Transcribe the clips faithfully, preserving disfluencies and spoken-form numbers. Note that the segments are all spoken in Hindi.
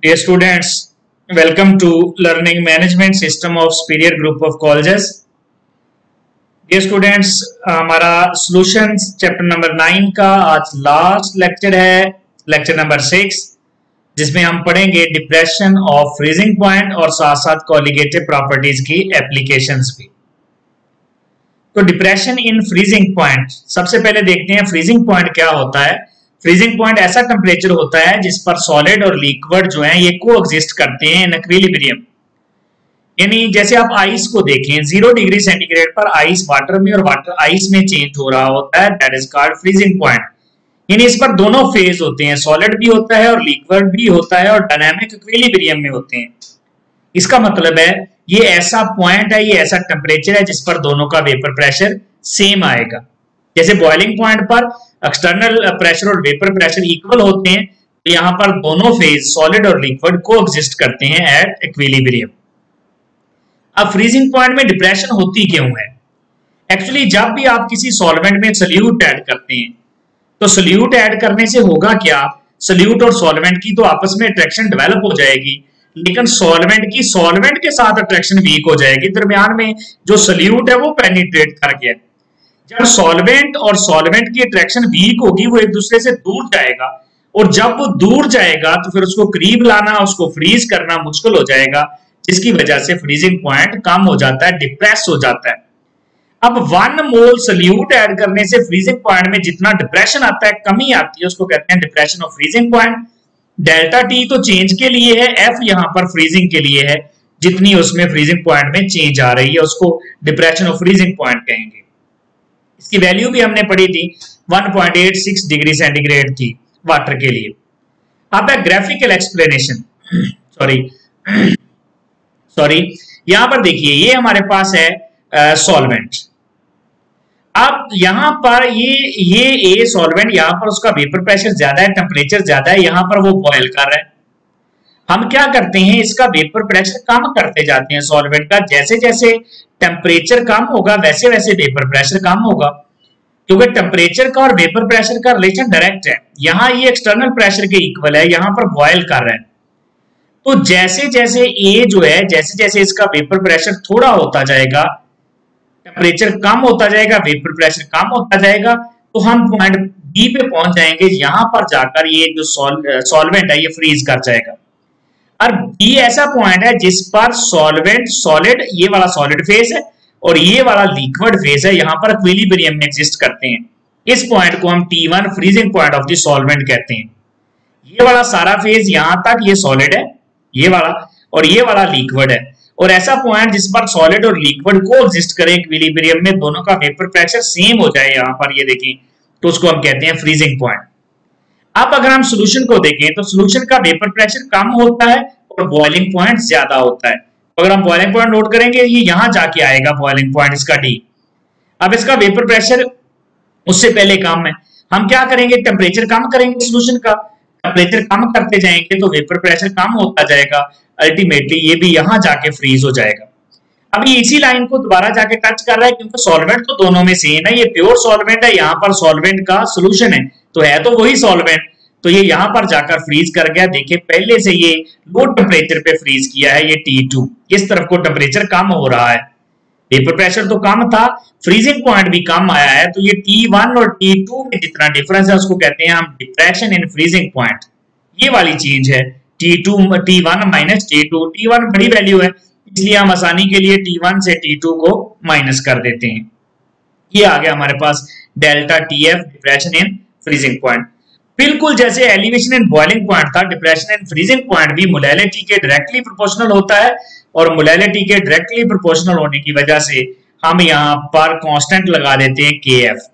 Dear students, welcome to Learning Management System of Superior Group of Colleges. Dear students, हमारा Solutions चैप्टर नंबर नाइन का आज लास्ट लेक्चर है, लेक्चर नंबर सिक्स, जिसमें हम पढ़ेंगे डिप्रेशन ऑफ फ्रीजिंग पॉइंट और साथ साथ कोलिगेटिव प्रॉपर्टीज की एप्लीकेशंस भी। तो डिप्रेशन इन फ्रीजिंग पॉइंट, सबसे पहले देखते हैं फ्रीजिंग पॉइंट क्या होता है। फ्रीजिंग पॉइंट ऐसा टेम्परेचर होता है जिस पर सॉलिड और लिक्विड जो है ये कोएग्जिस्ट करते हैं इन इक्विलिब्रियम। यानी जैसे आप आइस को देखें, जीरो डिग्री सेंटीग्रेड पर आइस वाटर में और वाटर आइस में चेंज हो रहा होता है, that is called freezing point. यानी इस पर दोनों फेज होते हैं, सॉलिड भी होता है और लिक्विड भी होता है और डायनामिक इक्विलिब्रियम में होते हैं। इसका मतलब है ये ऐसा पॉइंट है, ये ऐसा टेम्परेचर है जिस पर दोनों का वेपर प्रेशर सेम आएगा। जैसे बॉइलिंग पॉइंट पर एक्सटर्नल प्रेशर और वेपर प्रेशर इक्वल होते हैं, तो यहाँ पर दोनों फेज सॉलिड और लिक्विड को एग्जिस्ट करते हैं एट इक्विलिब्रियम। अब फ्रीजिंग पॉइंट में डिप्रेशन होती क्यों है? एक्चुअली जब भी आप किसी सॉल्वेंट में सल्यूट ऐड करते हैं, तो सल्यूट ऐड करने से होगा क्या, सल्यूट और सॉल्वेंट की तो आपस में अट्रैक्शन डेवलप हो जाएगी, लेकिन सॉल्वेंट की सॉल्वेंट के साथ अट्रैक्शन वीक हो जाएगी। दरमियान में जो सल्यूट है वो पेनिट्रेट कर गया। जब सॉल्वेंट और सॉल्वेंट की अट्रैक्शन वीक होगी, वो एक दूसरे से दूर जाएगा, और जब वो दूर जाएगा तो फिर उसको करीब लाना, उसको फ्रीज करना मुश्किल हो जाएगा, जिसकी वजह से फ्रीजिंग पॉइंट कम हो जाता है, डिप्रेस हो जाता है। अब वन मोल सल्यूट ऐड करने से फ्रीजिंग पॉइंट में जितना डिप्रेशन आता है, कमी आती है, उसको कहते हैं depression of freezing point. Delta T तो चेंज के लिए है, एफ यहाँ पर फ्रीजिंग के लिए है। जितनी उसमें फ्रीजिंग पॉइंट में चेंज आ रही है उसको डिप्रेशन ऑफ फ्रीजिंग पॉइंट कहेंगे। इसकी वैल्यू भी हमने पढ़ी थी, one point eight six degree centigrade थी वाटर के लिए। अब है ग्राफिकल एक्सप्लेनेशन, सॉरी सॉरी यहां पर देखिए, ये हमारे पास है सॉल्वेंट। uh, अब यहां पर ये ये ए सॉल्वेंट, यहां पर उसका वेपर प्रेशर ज्यादा है, टेम्परेचर ज्यादा है, यहां पर वो बॉयल कर रहा है। हम क्या करते हैं, इसका वेपर प्रेशर कम करते जाते हैं सॉल्वेंट का। जैसे जैसे टेम्परेचर कम होगा वैसे वैसे वेपर प्रेशर कम होगा, क्योंकि टेम्परेचर का और वेपर प्रेशर का रिलेशन डायरेक्ट है। यहाँ ये एक्सटर्नल प्रेशर के इक्वल है, यहाँ पर बॉयल कर रहा है। तो जैसे जैसे ए जो है, जैसे जैसे इसका वेपर प्रेशर थोड़ा होता जाएगा, टेम्परेचर कम होता जाएगा, वेपर प्रेशर कम होता जाएगा, तो हम पॉइंट बी पे पहुंच जाएंगे। यहाँ पर जाकर ये जो सॉल्वेंट है ये फ्रीज कर जाएगा। और बी ऐसा पॉइंट है जिस पर सॉल्वेंट सॉलिड, ये वाला सॉलिड फेज है और ये वाला लिक्विड फेज है, यहाँ पर इक्विलिब्रियम में एग्जिस्ट करते हैं। इस पॉइंट को हम T one freezing point of the solvent कहते हैं। ये वाला सारा फेज यहाँ तक ये सॉलिड है, ये वाला, और ये वाला लिक्विड है। और ऐसा पॉइंट जिस पर सॉलिड और लिक्विड को एग्जिस्ट करे इक्विलिब्रियम में, दोनों का वेपर प्रेशर सेम हो जाए, यहाँ पर ये देखें, तो उसको हम कहते हैं फ्रीजिंग पॉइंट। अब अगर हम सोल्यूशन को देखें तो सोल्यूशन का वेपर प्रेशर कम होता है और बॉइलिंग पॉइंट ज्यादा होता है। तो अगर हम बॉइलिंग पॉइंट नोट करेंगे, ये यहां जाके आएगा बॉइलिंग पॉइंट, इसका डी। अब इसका वेपर प्रेशर उससे पहले कम है, हम क्या करेंगे, टेम्परेचर कम करेंगे सोल्यूशन का। टेम्परेचर कम करते जाएंगे तो वेपर प्रेशर कम होता जाएगा, अल्टीमेटली ये भी यहां जाके फ्रीज हो जाएगा। अभी इसी लाइन को दोबारा जाके टच कर रहा है, क्योंकि सॉल्वेंट तो दोनों में सेम है, ये प्योर सॉल्वेंट है, यहाँ पर सॉल्वेंट का सोल्यूशन है, तो है तो वही सॉल्वेंट, तो ये यहां पर जाकर फ्रीज कर गया। देखिए पहले से ये लो टेम्परेचर पे फ्रीज किया है, ये टी टू, इस तरफ को टेम्परेचर कम हो रहा है, वेपर प्रेशर तो कम था, फ्रीजिंग पॉइंट भी कम आया है, तो ये टी वन और टी टू में जितना डिफरेंस है उसको कहते हैं हम डिप्रेशन इन फ्रीजिंग पॉइंट। ये वाली चीज है T two T one minus T two. T one बड़ी वैल्यू है, इसलिए हम आसानी के लिए टी वन से टी टू को माइनस कर देते हैं। ये आ गया हमारे पास delta T F, depression in freezing point. बिल्कुल जैसे एलिवेशन इन बॉइलिंग पॉइंट था, डिप्रेशन इन फ्रीजिंग पॉइंट भी मोलैलिटी के डायरेक्टली प्रोपोर्शनल होता है, और मोलैलिटी के डायरेक्टली प्रोपोर्शनल होने की वजह से हम यहाँ पर कांस्टेंट लगा देते हैं के एफ।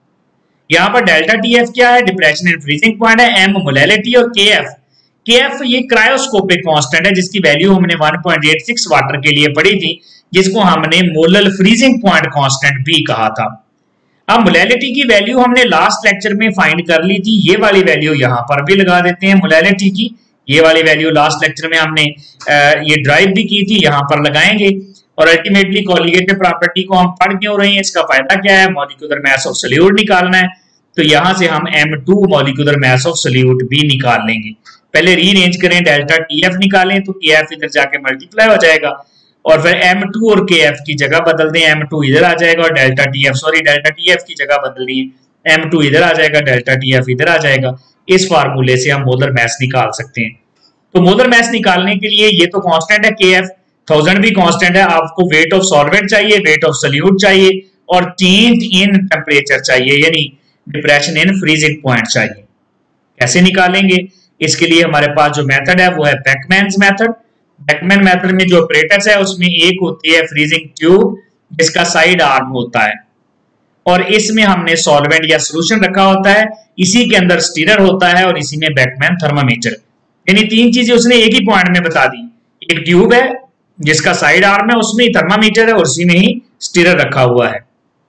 यहाँ पर डेल्टा टी एफ क्या है, डिप्रेशन इन फ्रीजिंग पॉइंट है, एम मोलैलिटी, और के एफ के एफ ये क्रायोस्कोपिक कांस्टेंट है, जिसकी वैल्यू हमने one point eight six water के लिए पढ़ी थी, जिसको हमने मोलल फ्रीजिंग पॉइंट कांस्टेंट भी कहा था। अब मोलैलिटी की वैल्यू हमने लास्ट लेक्चर में फाइंड कर ली थी, ये वाली वैल्यू यहाँ पर भी लगा देते हैं मोलैलिटी की। ये वाली वैल्यू लास्ट लेक्चर में हमने ये ड्राइव भी की थी, यहाँ पर लगाएंगे। और अल्टीमेटली कोलिगेटिव प्रॉपर्टी को हम पढ़ क्यों रहे हैं, इसका फायदा क्या है, मॉलिक्यूलर मास ऑफ सॉल्यूट निकालना है, तो यहां से हम M two molecular mass of solute भी निकाल लेंगे। पहले रीअरेंज करें, डेल्टा टी एफ निकालें तो के एफ इधर जाके मल्टीप्लाई हो जाएगा और फिर एम टू और के एफ की जगह बदल दें, एम टू इधर आ जाएगा और delta T F sorry delta T F की जगह बदल दिए, एम टू इधर आ जाएगा, डेल्टा टी एफ इधर आ जाएगा। इस फार्मूले से हम मोलर मास निकाल सकते हैं। तो मोलर मास निकालने के लिए ये तो कांस्टेंट है के एफ, थाउजेंड भी कांस्टेंट है, आपको वेट ऑफ सॉल्वेंट चाहिए, वेट ऑफ सॉल्यूट चाहिए और चेंज इन टेम्परेचर चाहिए, यानी डिप्रेशन इन फ्रीजिंग पॉइंट चाहिए। कैसे निकालेंगे? इसके लिए हमारे पास जो मेथड है वो है बेकमैन्स मेथड। बेकमैन मेथड में जो ऑपरेटर्स है उसमें एक होती है फ्रीजिंग ट्यूब जिसका साइड आर्म होता है और इसमें हमने सॉल्वेंट या सॉल्यूशन रखा होता है, इसी के अंदर स्टीरर होता है और इसी में बेकमैन थर्मामीटर। यानी तीन चीजें उसने एक ही पॉइंट में बता दी। एक ट्यूब है जिसका साइड आर्म है, उसमें ही थर्मामीटर है और उसी में ही स्टीरर रखा हुआ है।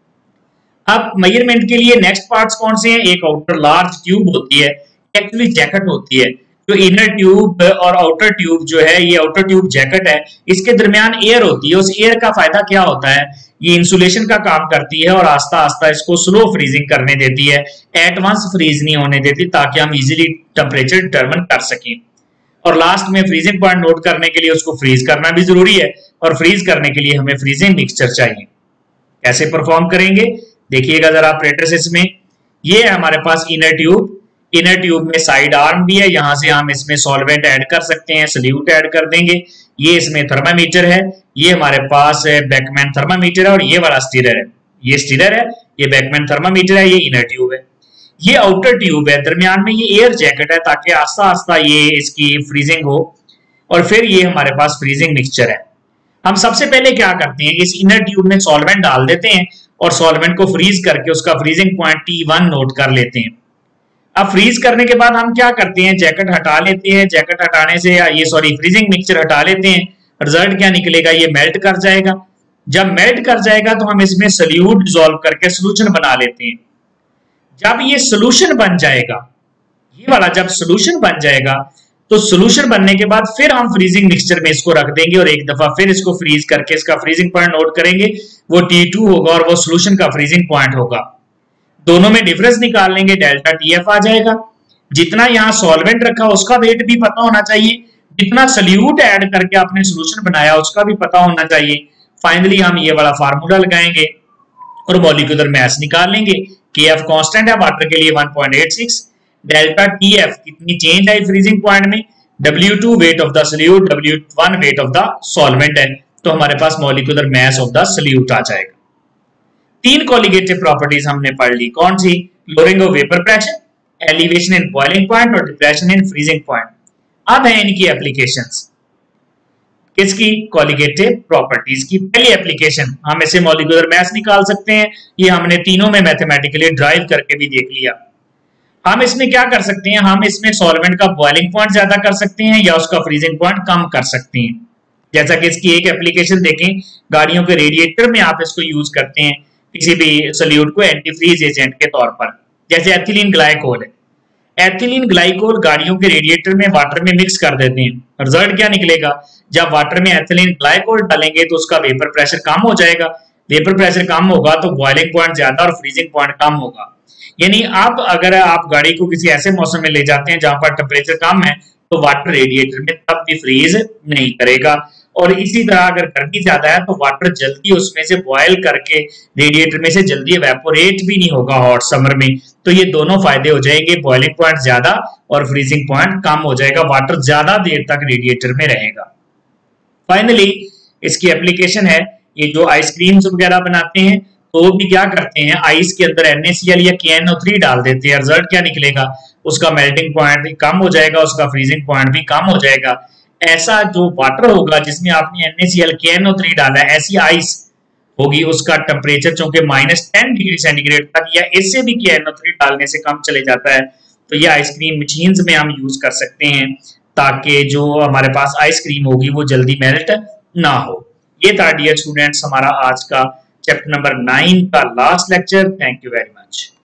अब मेजरमेंट के लिए नेक्स्ट पार्ट्स कौन से हैं? एक आउटर लार्ज ट्यूब होती है, एक्चुअली जैकेट होती है। जो इनर ट्यूब और आउटर ट्यूब जो है, ये आउटर ट्यूब जैकेट है, इसके दरमियान एयर होती है। उस एयर का फायदा क्या होता है? ये इंसुलेशन का काम करती है और आस्ता आस्ता इसको स्लो फ्रीजिंग करने देती है, एट वंस फ्रीज नहीं होने देती, ताकि हम इजीली टेम्परेचर डिटरमिन कर सकें। और लास्ट में फ्रीजिंग पॉइंट नोट करने के लिए उसको फ्रीज करना भी जरूरी है और फ्रीज करने के लिए हमें फ्रीजिंग मिक्सचर चाहिए। कैसे परफॉर्म करेंगे देखिएगा जरा अप्रेंटिस में। ये है हमारे पास इनर ट्यूब, इनर ट्यूब में साइड आर्म भी है, यहां से हम इसमें सॉल्वेंट ऐड कर सकते हैं, सॉल्यूट ऐड कर देंगे। ये इसमें थर्मामीटर है, ये हमारे पास बेकमैन थर्मामीटर है और ये वाला स्टीरर है, ये स्टीरर है, ये बेकमैन थर्मामीटर है, ये इनर ट्यूब है। ये आउटर ट्यूब है, दरमियान में ये एयर जैकेट है ताकि आस्ता आस्ता ये इसकी फ्रीजिंग हो। और फिर ये हमारे पास फ्रीजिंग मिक्सचर है। हम सबसे पहले क्या करते हैं, इस इनर ट्यूब में सॉल्वेंट डाल देते हैं और सॉल्वेंट को फ्रीज करके उसका freezing point T one note कर लेते हैं। अब फ्रीज करने के बाद हम क्या करते हैं, जैकेट हटा लेते हैं। जैकेट हटाने से ये सॉरी फ्रीजिंग मिक्सचर हटा लेते हैं। रिजल्ट क्या निकलेगा, ये मेल्ट कर जाएगा। जब मेल्ट कर जाएगा तो हम इसमें सॉल्यूट डिसॉल्व करके सोल्यूशन बना लेते हैं। जब ये सोल्यूशन बन जाएगा, ये वाला जब सोल्यूशन बन जाएगा तो सोल्यूशन बनने के बाद फिर हम फ्रीजिंग मिक्सचर में इसको रख देंगे और एक दफा फिर इसको फ्रीज करके इसका फ्रीजिंग पॉइंट नोट करेंगे। वो टी टू होगा और वो सोल्यूशन का फ्रीजिंग पॉइंट होगा। दोनों में डिफरेंस निकाल लेंगे, डेल्टा टी एफ आ जाएगा। जितना यहाँ सॉल्वेंट रखा उसका वेट भी पता होना चाहिए, जितना सॉल्यूट ऐड करके आपने सोल्यूशन बनाया उसका भी पता होना चाहिए। फाइनली हम ये वाला फार्मूला लगाएंगे और मॉलिक्यूलर मास निकाल लेंगे। के एफ कांस्टेंट है वाटर के लिए one point eight six, delta T F कितनी चेंज आई फ्रीजिंग पॉइंट में, W two weight of the solute, W one weight of the solvent है, तो हमारे पास molecular mass of the solute आ जाएगा। तीन कोलिगेटिव प्रॉपर्टीज हमने पढ़ ली, कौन सी? Lowering of vapour pressure, elevation in boiling point और डिप्रेशन इन फ्रीजिंग पॉइंट। अब है इनकी एप्लीकेशंस। किसकी? कोलिगेटिव प्रॉपर्टीज की। पहली एप्लीकेशन, हम इसे मॉलिक्यूलर मास निकाल सकते हैं। ये हमने तीनों में मैथमेटिकली ड्राइव करके भी देख लिया। हम इसमें क्या कर सकते हैं, हम इसमें सॉल्वेंट का बॉइलिंग पॉइंट ज्यादा कर सकते हैं या उसका फ्रीजिंग पॉइंट कम कर सकते हैं। जैसा कि इसकी एक एप्लीकेशन देखें, गाड़ियों के रेडिएटर में आप इसको यूज करते हैं किसी भी सॉल्यूट को एंटी फ्रीज एजेंट के तौर पर, जैसे एथिलीन ग्लाइकोल है। एथिलीन ग्लाइकोल गाड़ियों के रेडिएटर में वाटर में मिक्स कर देते हैं। रिजल्ट क्या निकलेगा, जब वाटर में एथिलीन ग्लाइकोल डालेंगे तो उसका वेपर प्रेशर कम हो जाएगा। वेपर प्रेशर कम होगा तो बॉइलिंग पॉइंट ज्यादा और फ्रीजिंग पॉइंट कम होगा। यानी आप अगर आप गाड़ी को किसी ऐसे मौसम में ले जाते हैं जहां पर टेम्परेचर कम है तो वाटर रेडिएटर में तब भी फ्रीज नहीं करेगा। और इसी तरह अगर गर्मी ज्यादा है तो वाटर जल्दी उसमें से बॉयल करके रेडिएटर में से जल्दी इवेपोरेट भी नहीं होगा हॉट समर में। तो ये दोनों फायदे हो जाएंगे, बॉइलिंग पॉइंट ज्यादा और फ्रीजिंग पॉइंट कम हो जाएगा, वाटर ज्यादा देर तक रेडिएटर में रहेगा। फाइनली इसकी एप्लीकेशन है, ये जो आइसक्रीम्स वगैरह बनाते हैं तो वो भी क्या करते हैं, आइस के अंदर एन ए सी एल या के एन ओ थ्री डाल देते हैं। रिजल्ट क्या निकलेगा, उसका मेल्टिंग पॉइंट भी कम हो जाएगा, उसका फ्रीजिंग पॉइंट भी कम हो जाएगा। ऐसा जो वाटर होगा जिसमें आपने N A C L K N O three डाला है, ऐसी आइस होगी, उसका टेम्परेचर चूंकि माइनस टेन डिग्री सेंटीग्रेड तक या इससे भी के एन ओ थ्री डालने से कम चले जाता है। तो ये आइसक्रीम मशीन्स में हम यूज कर सकते हैं ताकि जो हमारे पास आइसक्रीम होगी वो जल्दी मेल्ट ना हो। ये था डियर स्टूडेंट्स हमारा आज का चैप्टर नंबर नाइन का last lecture. Thank you very much.